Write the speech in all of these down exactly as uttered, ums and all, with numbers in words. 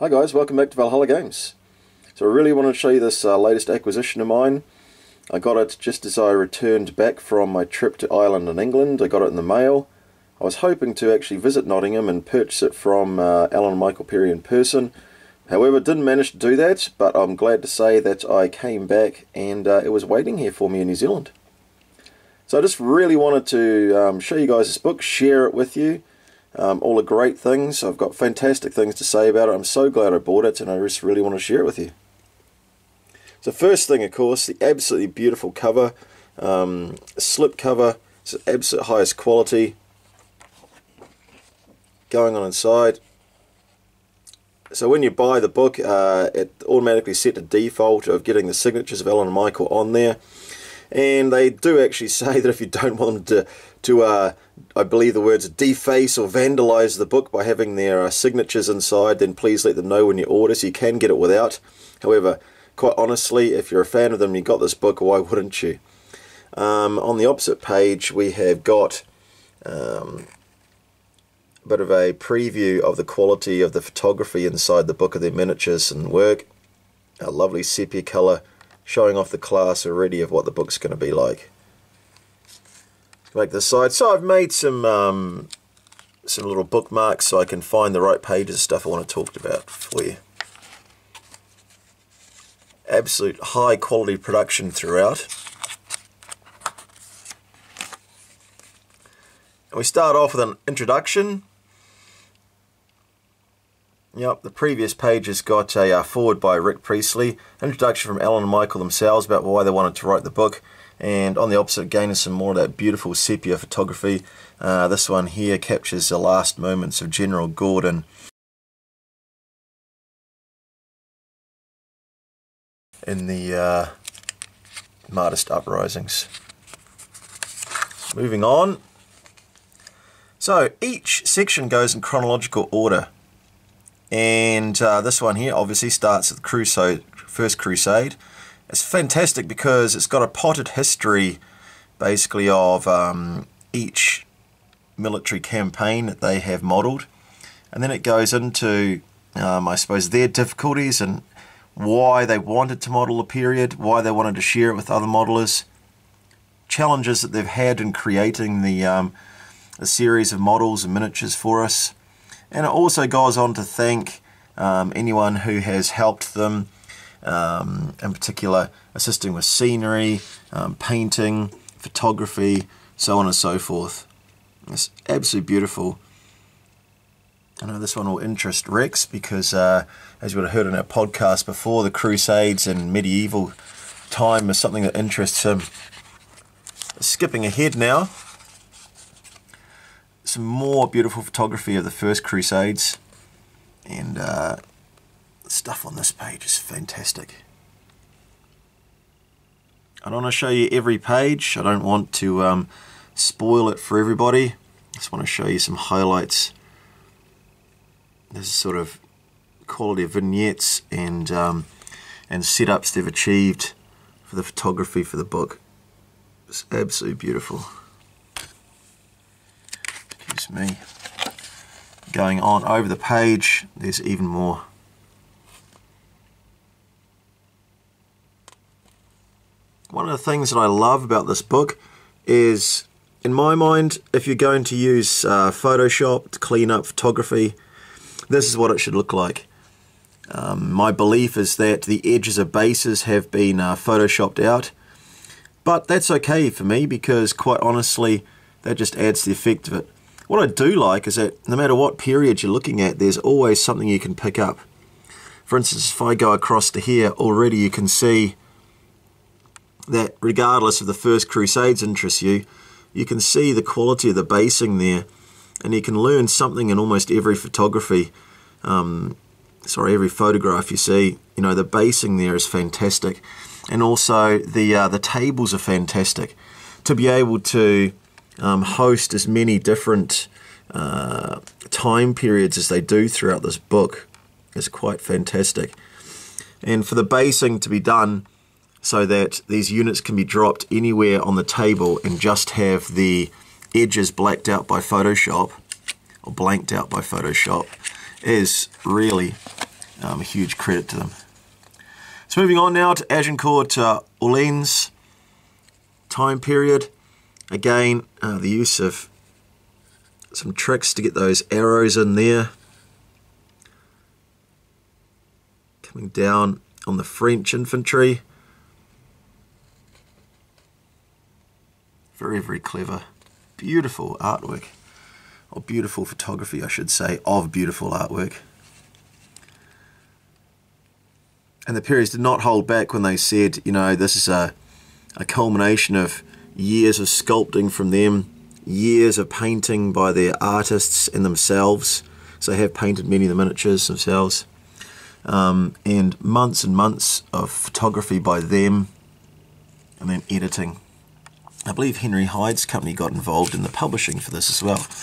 Hi guys, welcome back to Valhalla Games. So I really wanted to show you this uh, latest acquisition of mine. I got it just as I returned back from my trip to Ireland and England. I got it in the mail. I was hoping to actually visit Nottingham and purchase it from uh, Alan and Michael Perry in person. However, didn't manage to do that, but I'm glad to say that I came back and uh, it was waiting here for me in New Zealand. So I just really wanted to um, show you guys this book, share it with you. Um, all the great things. I've got fantastic things to say about it. I'm so glad I bought it and I just really want to share it with you. So first thing, of course, the absolutely beautiful cover. Um, slip cover. It's the absolute highest quality. Going on inside. So when you buy the book, uh, it automatically set the default of getting the signatures of Alan and Michael on there. And they do actually say that if you don't want them to, to uh, I believe the words deface or vandalize the book by having their uh, signatures inside, then please let them know when you order, so you can get it without. However, quite honestly, if you're a fan of them and you got this book, why wouldn't you? Um, on the opposite page, we have got um, a bit of a preview of the quality of the photography inside the book of their miniatures and work. A lovely sepia colour, showing off the class already of what the book's going to be like. Make this side. So I've made some um, some little bookmarks so I can find the right pages of stuff I want to talk about for you. Absolute high quality production throughout. And we start off with an introduction. Yep, the previous page has got a uh, foreword by Rick Priestley, introduction from Alan and Michael themselves about why they wanted to write the book, and on the opposite again is some more of that beautiful sepia photography. Uh, this one here captures the last moments of General Gordon in the uh, Martist uprisings. Moving on. So each section goes in chronological order. And uh, this one here obviously starts with the Crusade, First Crusade. It's fantastic because it's got a potted history basically of um, each military campaign that they have modelled. And then it goes into, um, I suppose, their difficulties and why they wanted to model the period, why they wanted to share it with other modelers, challenges that they've had in creating the, um, the series of models and miniatures for us. And it also goes on to thank um, anyone who has helped them, um, in particular assisting with scenery, um, painting, photography, so on and so forth. It's absolutely beautiful. I know this one will interest Rex because, uh, as you would have heard in our podcast before, the Crusades and medieval time is something that interests him. Skipping ahead now. Some more beautiful photography of the First Crusades, and uh, the stuff on this page is fantastic. I don't want to show you every page. I don't want to um, spoil it for everybody. I just want to show you some highlights. This is sort of quality of vignettes and um, and setups they've achieved for the photography for the book. It's absolutely beautiful. Me. Going on over the page, there's even more. One of the things that I love about this book is, in my mind, if you're going to use uh, Photoshop to clean up photography, this is what it should look like. Um, my belief is that the edges of bases have been uh, photoshopped out, but that's okay for me because, quite honestly, that just adds the effect of it. What I do like is that no matter what period you're looking at, there's always something you can pick up. For instance, if I go across to here, already you can see that regardless of the First Crusades interests you, you can see the quality of the basing there, and you can learn something in almost every photography, um, sorry, every photograph you see. You know, the basing there is fantastic, and also the uh, the tables are fantastic. To be able to Um, host as many different uh, time periods as they do throughout this book is quite fantastic. And for the basing to be done so that these units can be dropped anywhere on the table and just have the edges blacked out by Photoshop, or blanked out by Photoshop, is really Um, a huge credit to them. So moving on now to Agincourt uh, Orleans time period. Again, uh, the use of some tricks to get those arrows in there. Coming down on the French infantry. Very, very clever. Beautiful artwork. Or beautiful photography, I should say, of beautiful artwork. And the Perrys did not hold back when they said, you know, this is a, a culmination of years of sculpting from them, years of painting by their artists and themselves. So they have painted many of the miniatures themselves. Um, and months and months of photography by them, and then editing. I believe Henry Hyde's company got involved in the publishing for this as well.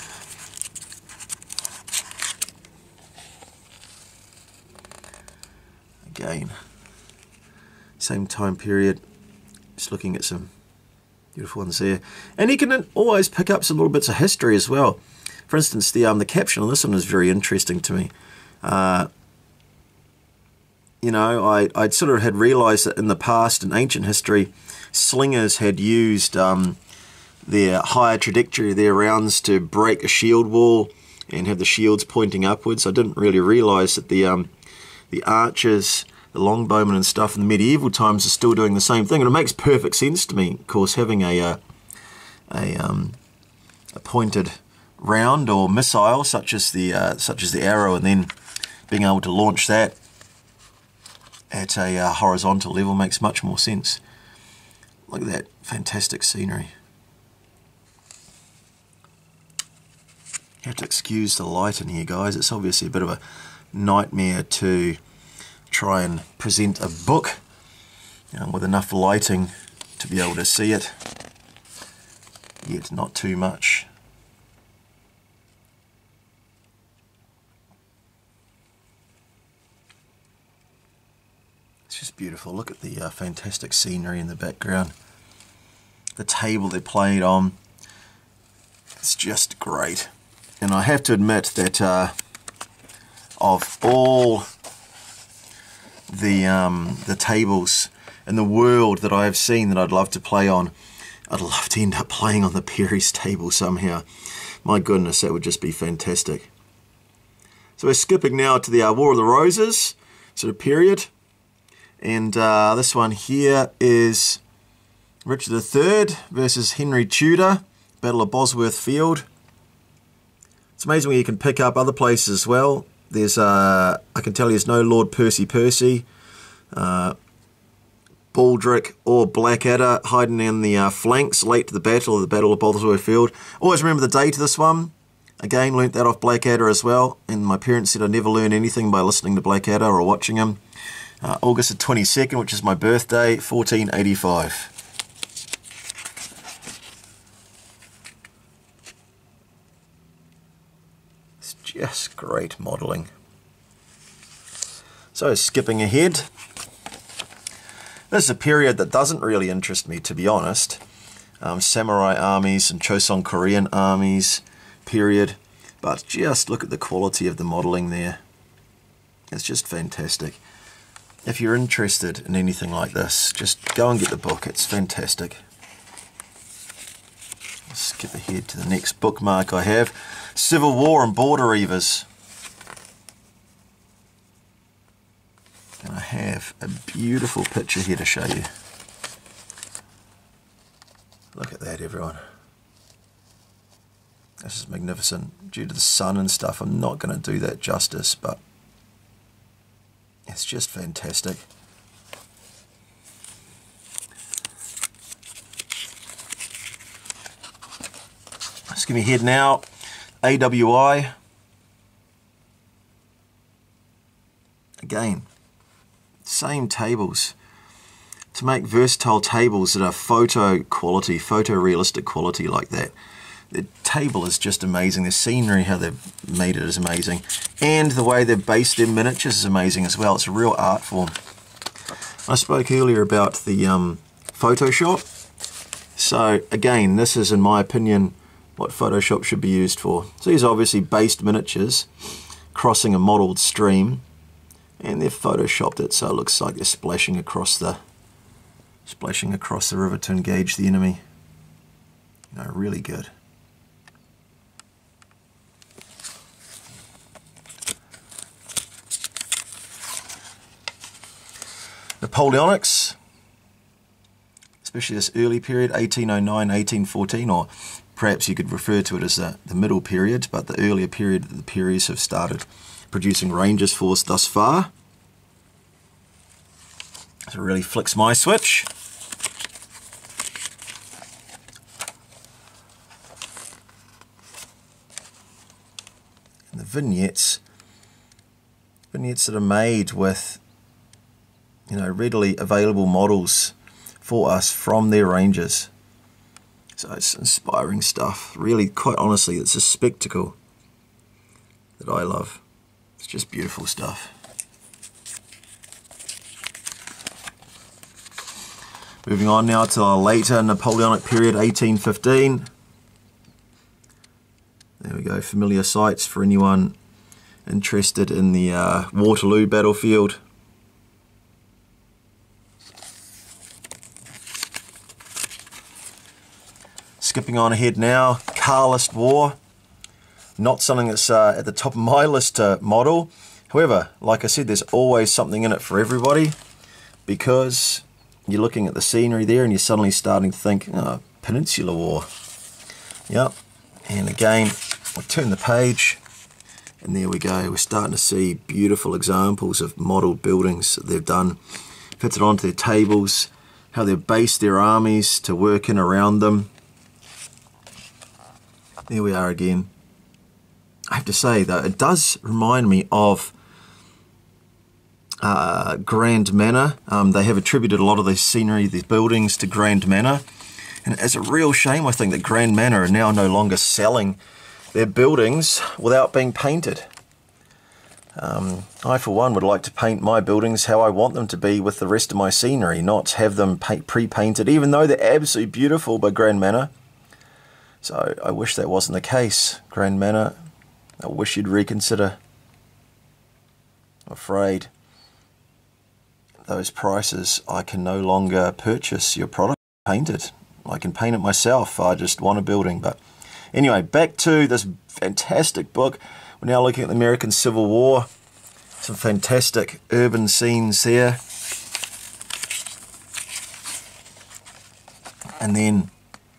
Again, same time period, just looking at some beautiful ones there. And you can always pick up some little bits of history as well. For instance, the um, the caption on this one is very interesting to me. Uh, you know, I I'd sort of had realised that in the past, in ancient history, slingers had used um, their higher trajectory of their rounds to break a shield wall and have the shields pointing upwards. I didn't really realise that the um, the archers, the longbowmen and stuff in the medieval times are still doing the same thing, and it makes perfect sense to me. Of course, having a uh, a, um, a pointed round or missile such as the uh, such as the arrow, and then being able to launch that at a uh, horizontal level makes much more sense. Look at that fantastic scenery. You have to excuse the light in here, guys. It's obviously a bit of a nightmare to try and present a book um, with enough lighting to be able to see it, yet not too much. It's just beautiful. Look at the uh, fantastic scenery in the background. The table they played on, it's just great. And I have to admit that uh, of all the um, the tables in the world that I have seen that I'd love to play on, I'd love to end up playing on the Perry's table somehow. My goodness, that would just be fantastic. So we're skipping now to the uh, War of the Roses sort of period. And uh, this one here is Richard the Third versus Henry Tudor, Battle of Bosworth Field. It's amazing when you can pick up other places as well. There's, uh, I can tell you there's no Lord Percy Percy, uh, Baldric or Blackadder hiding in the uh, flanks late to the battle of the Battle of Bosworth Field. Always remember the date of this one. Again, learnt that off Blackadder as well. And my parents said I never learn anything by listening to Blackadder or watching him. Uh, August the twenty-second, which is my birthday, fourteen eighty-five. It's just great modelling. So skipping ahead. This is a period that doesn't really interest me, to be honest. Um, samurai armies and Choson Korean armies period. But just look at the quality of the modelling there. It's just fantastic. If you're interested in anything like this, just go and get the book. It's fantastic. I'll skip ahead to the next bookmark I have. Civil War and Border Reivers. And I have a beautiful picture here to show you. Look at that, everyone. This is magnificent. Due to the sun and stuff, I'm not going to do that justice, but it's just fantastic. Let's give me ahead now. A W I. Again, same tables. To make versatile tables that are photo quality, photorealistic quality like that. The table is just amazing. The scenery, how they've made it is amazing. And the way they've based their miniatures is amazing as well. It's a real art form. I spoke earlier about the um, Photoshop. So again, this is, in my opinion, what Photoshop should be used for. So these are obviously based miniatures crossing a modelled stream. And they've photoshopped it so it looks like they're splashing across the splashing across the river to engage the enemy. You know, really good. Napoleonics, especially this early period, eighteen oh nine, eighteen fourteen, or perhaps you could refer to it as the, the middle period, but the earlier period that the Perrys have started producing Rangers for us thus far. So it really flicks my switch. And the vignettes, vignettes that are made with, you know, readily available models for us from their Rangers. So it's inspiring stuff. Really, quite honestly, it's a spectacle that I love. It's just beautiful stuff. Moving on now to our later Napoleonic period, eighteen fifteen. There we go, familiar sights for anyone interested in the uh, Waterloo battlefield. Skipping on ahead now, Carlist War. Not something that's uh, at the top of my list to model. However, like I said, there's always something in it for everybody, because you're looking at the scenery there and you're suddenly starting to think, oh, Peninsular War. Yep, and again, we'll turn the page, and there we go. We're starting to see beautiful examples of modelled buildings that they've done, fitted onto their tables, how they've based their armies to work in around them. There we are again. I have to say, though, it does remind me of uh, Grand Manor. Um, they have attributed a lot of the scenery, these buildings, to Grand Manor. And it's a real shame, I think, that Grand Manor are now no longer selling their buildings without being painted. Um, I, for one, would like to paint my buildings how I want them to be with the rest of my scenery, not have them pre-painted, even though they're absolutely beautiful by Grand Manor. So I wish that wasn't the case, Grand Manor. I wish you'd reconsider. I'm afraid those prices, I can no longer purchase your product painted. I can paint it myself. I just want a building. But anyway, back to this fantastic book. We're now looking at the American Civil War. Some fantastic urban scenes there. And then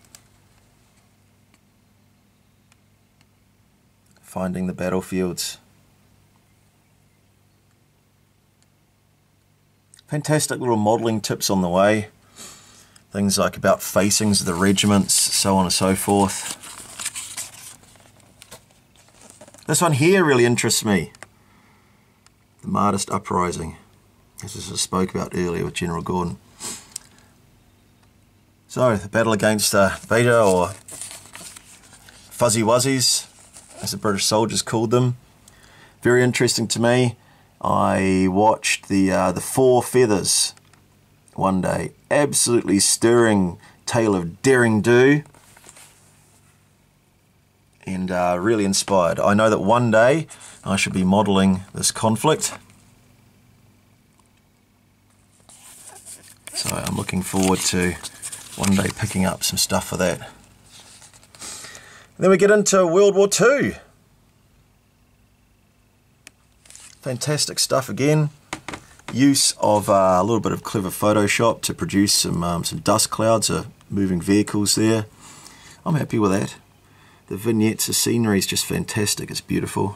finding the battlefields. Fantastic little modelling tips on the way. Things like about facings of the regiments, so on and so forth. This one here really interests me. The Mahdist Uprising, as I spoke about earlier with General Gordon. So, the battle against uh, Beta, or Fuzzy Wuzzies, as the British soldiers called them. Very interesting to me. I watched the uh, the Four Feathers one day. Absolutely stirring tale of daring do. And uh, really inspired. I know that one day I should be modelling this conflict. So I'm looking forward to one day picking up some stuff for that. Then we get into World War Two. Fantastic stuff again. Use of uh, a little bit of clever Photoshop to produce some um, some dust clouds of moving vehicles there. I'm happy with that. The vignettes, the scenery is just fantastic. It's beautiful.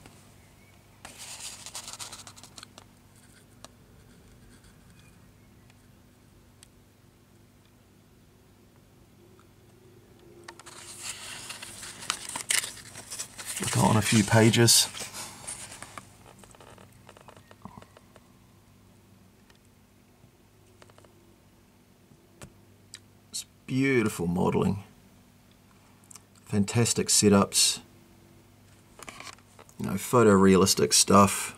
Look on a few pages. It's beautiful modelling. Fantastic setups. You know, photorealistic stuff.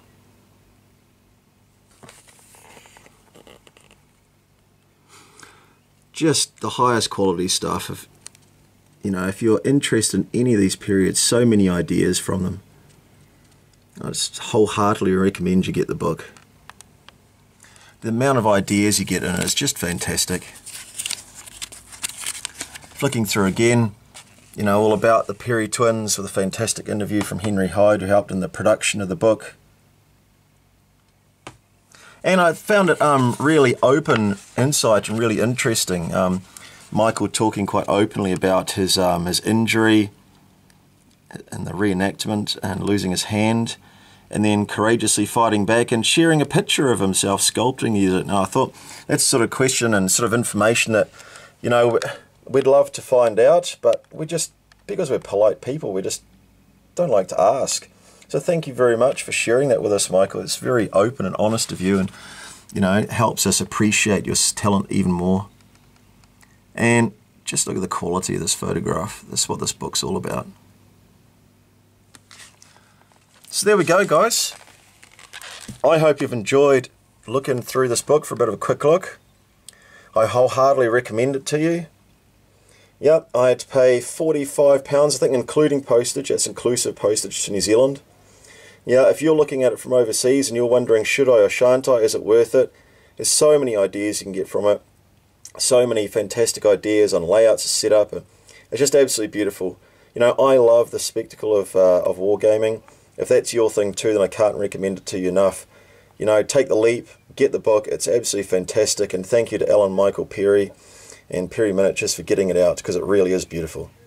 Just the highest quality stuff. Of, you know, if you're interested in any of these periods, so many ideas from them. I just wholeheartedly recommend you get the book. The amount of ideas you get in it is just fantastic. Flicking through again, you know, all about the Perry twins with a fantastic interview from Henry Hyde, who helped in the production of the book. And I found it um, really open insight and really interesting. Um, Michael talking quite openly about his um, his injury and the reenactment and losing his hand, and then courageously fighting back and sharing a picture of himself sculpting it. And I thought that's sort of question and sort of information that, you know, we'd love to find out, but we just, because we're polite people, we just don't like to ask. So thank you very much for sharing that with us, Michael. It's very open and honest of you, and, you know, it helps us appreciate your talent even more. And just look at the quality of this photograph. That's what this book's all about. So there we go, guys. I hope you've enjoyed looking through this book for a bit of a quick look. I wholeheartedly recommend it to you. Yep, I had to pay forty-five pounds, I think, including postage. That's inclusive postage to New Zealand. Yeah, if you're looking at it from overseas and you're wondering, should I or shan't I, is it worth it? There's so many ideas you can get from it. So many fantastic ideas on layouts to set up. It's just absolutely beautiful. You know, I love the spectacle of, uh, of wargaming. If that's your thing too, then I can't recommend it to you enough. You know, take the leap, get the book. It's absolutely fantastic. And thank you to Alan Michael Perry and Perry Miniatures for getting it out, because it really is beautiful.